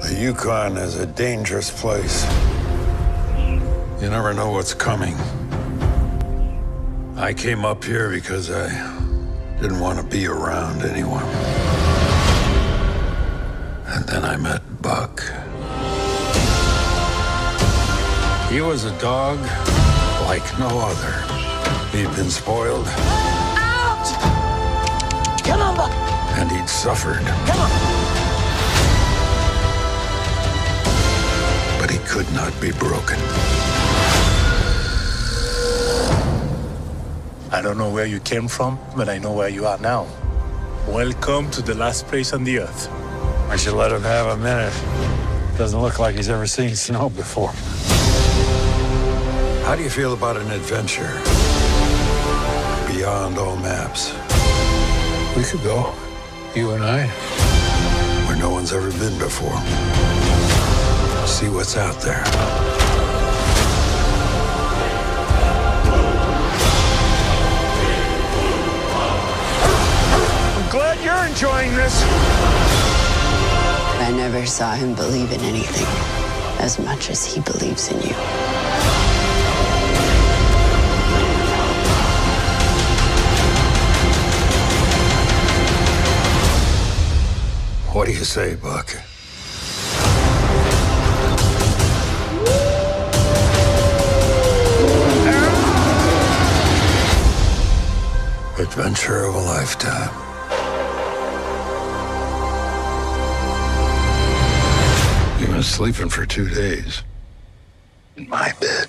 The Yukon is a dangerous place. You never know what's coming. I came up here because I didn't want to be around anyone. And then I met Buck. He was a dog like no other. He'd been spoiled. Out! Come on, Buck. And he'd suffered. Come on. But he could not be broken. I don't know where you came from, but I know where you are now. Welcome to the last place on the earth. I should let him have a minute. Doesn't look like he's ever seen snow before. How do you feel about an adventure beyond all maps? We could go, you and I, where no one's ever been before. See what's out there. I'm glad you're enjoying this. I never saw him believe in anything as much as he believes in you. What do you say, Buck? Adventure of a lifetime. You've been sleeping for 2 days. In my bed.